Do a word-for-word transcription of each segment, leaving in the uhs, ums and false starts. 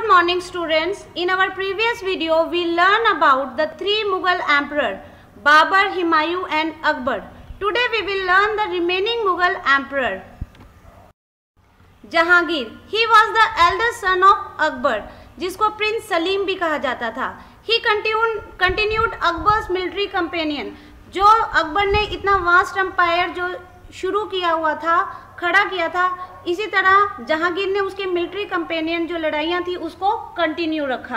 Good morning students. In our previous video we learned about the three Mughal emperor Babur, Humayun and Akbar. Today we will learn the remaining Mughal emperor Jahangir. He was the eldest son of Akbar, जिसको prince Salim भी कहा जाता था. He continued continued Akbar's military campaign. जो अकबर ने इतना vast empire जो शुरू किया हुआ था, खड़ा किया था, इसी तरह जहांगीर ने उसके मिलिट्री कंपेनियन जो लड़ाइयाँ थी उसको कंटिन्यू रखा.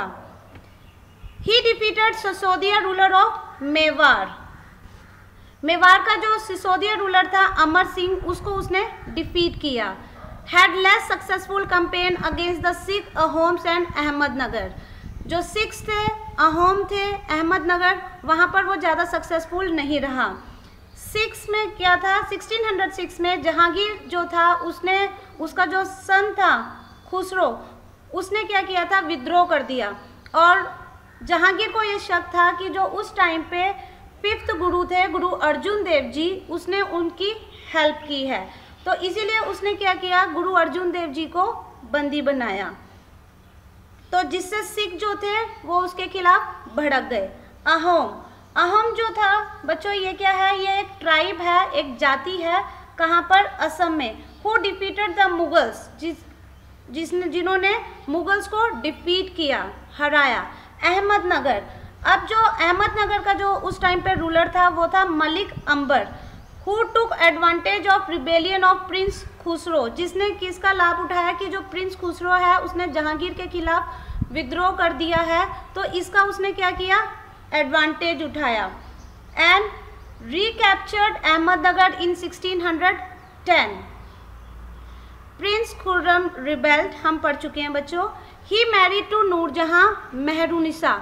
He defeated Sisodia ruler of Mewar. Mewar का जो सिसोदिया रूलर था अमर सिंह, उसको उसने डिफीट किया. Had less successful campaign against the Sikh, Ahoms and Ahmednagar. जो सिख्स थे, अहोम थे, अहमदनगर, वहाँ पर वो ज़्यादा सक्सेसफुल नहीं रहा. सिक्स में क्या था, सोलह सौ छह में जहांगीर जो था उसने उसका जो सन था खुसरो, उसने क्या किया था, विद्रोह कर दिया. और जहांगीर को ये शक था कि जो उस टाइम पे फिफ्थ गुरु थे, गुरु अर्जुन देव जी, उसने उनकी हेल्प की है. तो इसीलिए उसने क्या किया, गुरु अर्जुन देव जी को बंदी बनाया. तो जिससे सिख जो थे वो उसके खिलाफ भड़क गए. अहोम अहोम जो था बच्चों, ये क्या है, ये एक ट्राइब है, एक जाति है. कहाँ पर, असम में. हु डिफीटेड द मुगल्स, जिस जिसने जिन्होंने मुगल्स को डिफीट किया, हराया. अहमदनगर. अब जो अहमदनगर का जो उस टाइम पे रूलर था वो था Malik Ambar. Who took advantage of rebellion of prince Khusrau, जिसने किसका लाभ उठाया कि जो प्रिंस खुसरो है उसने जहांगीर के खिलाफ विद्रोह कर दिया है, तो इसका उसने क्या किया, एडवांटेज उठाया. And recaptured Ahmednagar in sixteen ten. Prince Khurram rebelled, हम पढ़ चुके हैं बच्चों. He married to Nurjahan Mehrunnisa.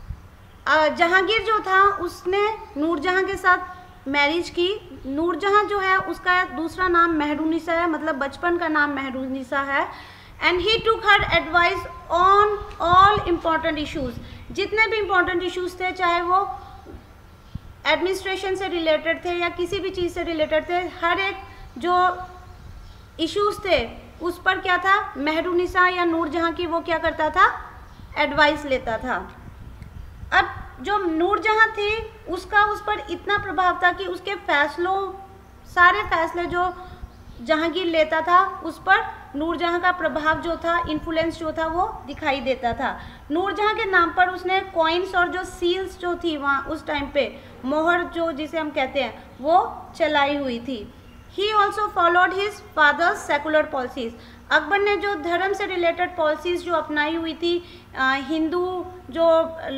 Jahangir जो था उसने नूरजहां के साथ मैरिज की. नूरजहां जो है उसका दूसरा नाम मेहरुनिसा है, मतलब बचपन का नाम मेहरुनिसा है. And he took her advice on all important issues. जितने भी इम्पॉर्टेंट इश्यूज थे, चाहे वो एडमिनिस्ट्रेशन से रिलेटेड थे या किसी भी चीज़ से रिलेटेड थे, हर एक जो इश्यूज थे उस पर क्या था, मेहरुनिसा या नूरजहां की वो क्या करता था, एडवाइस लेता था. अब जो नूरजहां थी उसका उस पर इतना प्रभाव था कि उसके फैसलों, सारे फैसले जो जहांगीर लेता था उस पर नूरजहां का प्रभाव जो था, इन्फ्लुएंस जो था वो दिखाई देता था. नूरजहां के नाम पर उसने कॉइन्स और जो सील्स जो थी वहाँ उस टाइम पे, मोहर जो जिसे हम कहते हैं, वो चलाई हुई थी. He also followed his father's secular policies. Akbar ने जो धर्म से रिलेटेड पॉलिसीज़ जो अपनाई हुई थी, हिंदू जो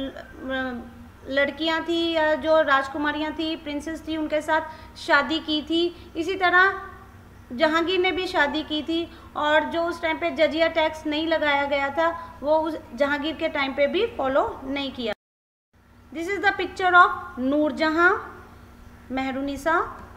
लड़कियां थी या जो राजकुमारियां थी, प्रिंसेस थी, उनके साथ शादी की थी. इसी तरह जहांगीर ने भी शादी की थी. और जो उस टाइम पे जजिया टैक्स नहीं लगाया गया था वो उस जहांगीर के टाइम पे भी फॉलो नहीं किया. This is the picture of Nurjahan Mehrunnisa.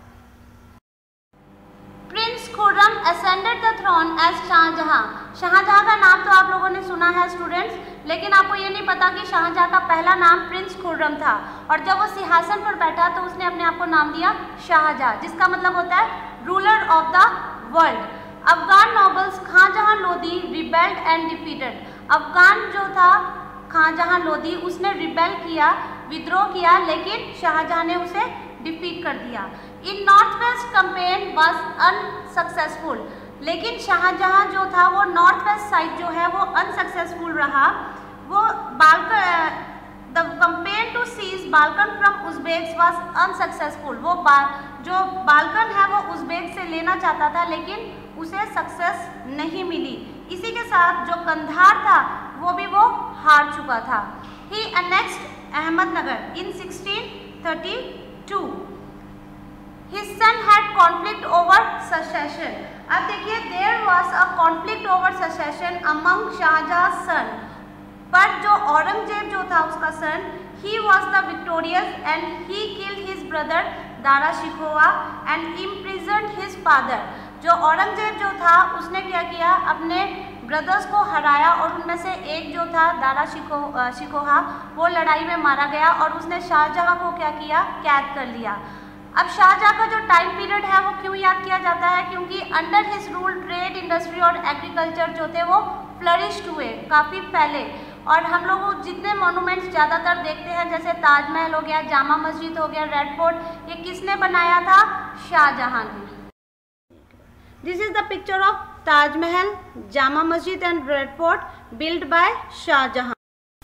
Prince Khurram ascended the throne as Shah Jahan. Shah Jahan का नाम तो आप लोगों ने सुना है स्टूडेंट्स, लेकिन आपको ये नहीं पता कि शाहजहां का पहला नाम प्रिंस खुर्रम था. और जब वो सिंहासन पर बैठा तो उसने अपने आप को नाम दिया शाहजहां, जिसका मतलब होता है ruler of the world. Afghan nobles Khan Jahan Lodi rebelled and defeated. Afghan जो था खानजहां लोदी, उसने रिबेल किया, विद्रोह किया, लेकिन शाहजहां ने उसे डिफीट कर दिया. In north west campaign was unsuccessful. लेकिन शाहजहां जो था वो नॉर्थ वेस्ट साइड जो है वो अनसक्सेसफुल रहा. वो Balkh the campaign to seize Balkh from Uzbeks was unsuccessful. वो बा, जो बाल्कन है वो उज़्बेक से लेना चाहता था, लेकिन उसे सक्सेस नहीं मिली. इसी के साथ जो कंधार था वो भी वो हार चुका था. He annexed Ahmednagar in sixteen thirty two. His son had conflict over succession. अब देखिए, there was a conflict over succession among Shahjahan's son. पर जो औरंगजेब जो था उसका सन, he was the victorious and he killed his brother Dara शिकोहा and imprisoned his father. जो औरंगजेब जो था उसने क्या किया, अपने ब्रदर्स को हराया और उनमें से एक जो था दारा शिको शिकोहा वो लड़ाई में मारा गया और उसने शाहजहां को क्या किया, कैद कर लिया. अब शाहजहां का जो टाइम पीरियड है वो क्यों याद किया जाता है, क्योंकि under his rule trade, industry और एग्रीकल्चर जो थे वो फ्लरिश्ड हुए, काफ़ी फैले। और हम लोग जितने मोनूमेंट्स ज़्यादातर देखते हैं जैसे ताजमहल हो गया, जामा मस्जिद हो गया, रेड फोर्ट, ये किसने बनाया था? शाहजहां ने। This is the picture of Taj Mahal, Jama Masjid and red fort build by Shah Jahan.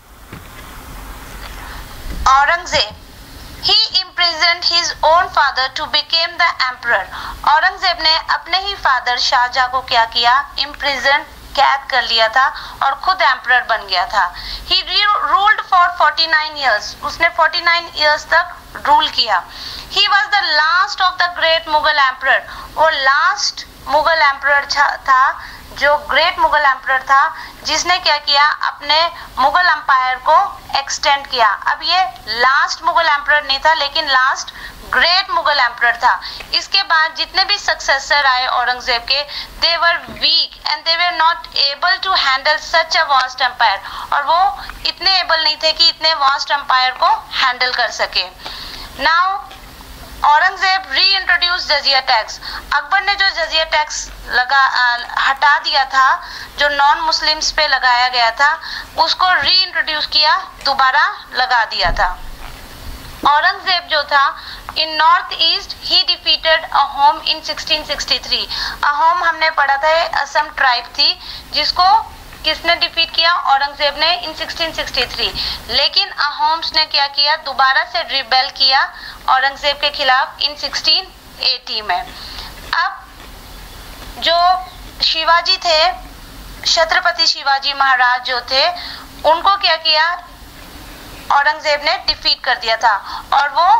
Aurangzeb, he imprisoned his own father to become the emperor. Aurangzeb ने अपने ही फादर शाहजहां को क्या किया? इम्प्रिजन, कैद कर लिया था और खुद एम्परर बन गया था। He ruled for forty-nine years. उसने forty-nine years तक रूल किया। He was the last of the great Mughal emperor. वो लास्ट मुगल एम्परर था, जो ग्रेट मुगल एम्परर था, जिसने क्या किया? अपने मुगल एम्पायर को एक्सटेंड किया। अब ये लास्ट मुगल एम्परर नहीं था, लेकिन लास्ट ग्रेट मुगल एम्परर था। इसके बाद जितने भी सक्सेसर आए औरंगजेब के, they were weak and they were not able to handle such a vast empire, और वो इतने एबल नहीं थे कि इतने वास्ट एम्पायर को हैंडल कर सके। नाउ औरंगजेब री इंट्रोड्यूस जजिया टैक्स। अकबर ने जो जजिया टैक्स लगा आ, हटा दिया था, जो नॉन मुस्लिम्स पे लगाया गया था, उसको री इंट्रोड्यूस किया, दोबारा लगा दिया था। औरंगजेब जो था in north east he defeated Ahom in sixteen sixty three. Ahom हमने पढ़ा था, असम ट्राइब थी, जिसको किसने डिफीट किया? औरंगजेब ने इन सिक्सटीन सिक्सटी थ्री। लेकिन अहोम्स ने क्या किया? दोबारा से रिबेल किया औरंगजेब के खिलाफ इन सिक्सटीन एटी में। अब जो शिवाजी थे, छत्रपति शिवाजी महाराज जो थे, उनको क्या किया? औरंगजेब ने डिफीट कर दिया था। और वो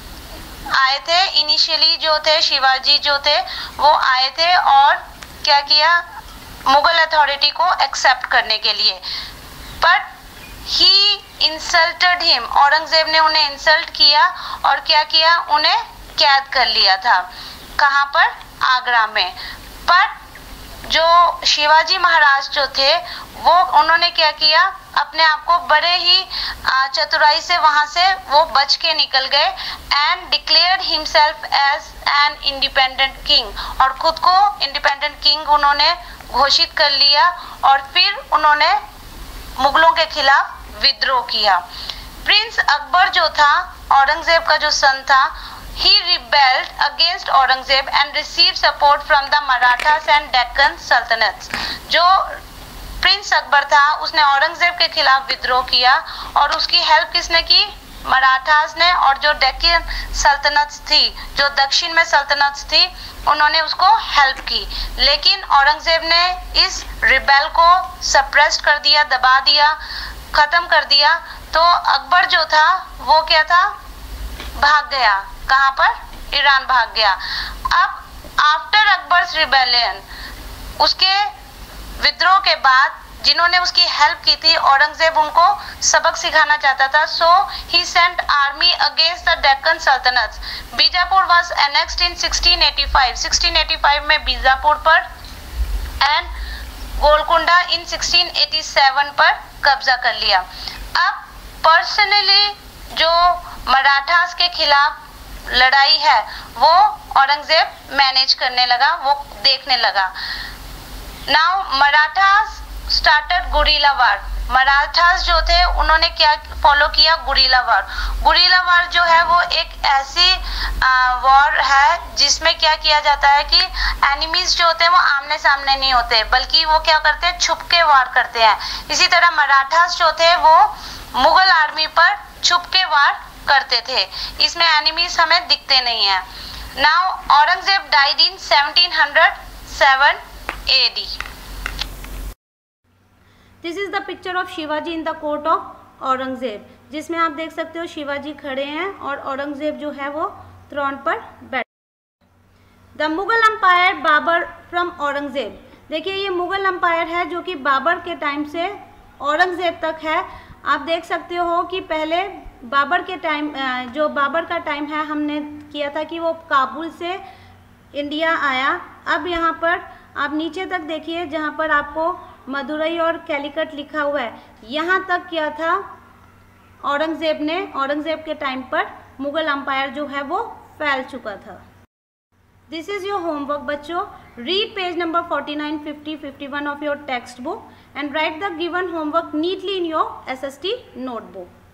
आए थे, इनिशियली जो थे शिवाजी जो थे वो आए थे और क्या किया? मुगल अथॉरिटी को एक्सेप्ट करने के लिए। But he insulted him, Aurangzeb ने उन्हें इंसल्ट किया और क्या किया? उन्हें कैद कर लिया था। कहाँ पर? आगरा में। बट जो शिवाजी महाराज जो थे, वो उन्होंने क्या किया? अपने आप को बड़े ही चतुराई से वहां से वो बच के निकल गए and declared himself as an independent king, और खुद को इंडिपेंडेंट किंग उन्होंने घोषित कर लिया। और फिर उन्होंने मुगलों के खिलाफ विद्रोह किया। प्रिंस अकबर जो था, औरंगजेब का जो सन था, he rebelled against Aurangzeb and received support from the Marathas and Deccan Sultanates। जो प्रिंस अकबर था उसने औरंगजेब के खिलाफ विद्रोह किया और उसकी हेल्प किसने की? मराठास ने। और जो डेक्कन सल्तनत थी, जो दक्षिण में सल्तनत थी, उन्होंने उसको हेल्प की। लेकिन औरंगजेब ने इस रिबेल को सप्रेस कर दिया, दबा दिया, खत्म कर दिया। तो अकबर जो था वो क्या था? भाग गया। कहाँ पर? ईरान भाग गया। अब आफ्टर अकबर्स रिबेलियन, उसके विद्रोह के बाद जिन्होंने उसकी हेल्प की थी, औरंगजेब उनको सबक सिखाना चाहता था। So he sent army against the Deccan sultanate. Bijapur was annexed in sixteen eighty five. Sixteen eighty five में बीजापुर पर and Golconda in sixteen eighty seven पर कब्जा कर लिया। अब पर्सनली जो मराठास के खिलाफ लड़ाई है वो औरंगजेब मैनेज करने लगा, वो देखने लगा। Now Marathas started guerrilla war. Marathas जो थे उन्होंने क्या फॉलो किया? गुरिल्ला वार। गुरिल्ला वार जो है वो एक ऐसी वॉर है जिसमें क्या किया जाता है कि एनिमीज जो होते हैं वो आमने सामने नहीं होते, बल्कि वो क्या करते हैं? छुप के वार करते हैं। इसी तरह मराठास जो थे वो मुगल आर्मी पर छुप के वार करते थे। इसमें एनिमीज हमें दिखते नहीं है। Now Aurangzeb died in seventeen hundred seven A D. This is the picture of Shivaji in the court of Aurangzeb, जिसमें आप देख सकते हो शिवाजी खड़े हैं और औरंगजेब जो है वो थ्रोन पर बैठे। The Mughal empire Babar from Aurangzeb. देखिए ये मुगल एम्पायर है जो कि बाबर के टाइम से औरंगजेब तक है। आप देख सकते हो कि पहले बाबर के टाइम, जो बाबर का टाइम है, हमने किया था कि वो काबुल से इंडिया आया। अब यहाँ पर आप नीचे तक देखिए, जहाँ पर आपको मदुरई और कैलिकट लिखा हुआ है, यहाँ तक क्या था? औरंगजेब ने, औरंगजेब के टाइम पर मुगल एम्पायर जो है वो फैल चुका था। दिस इज योर होमवर्क बच्चों। Read page number forty nine, fifty, fifty one of your textbook and write the given homework neatly in your S S T notebook.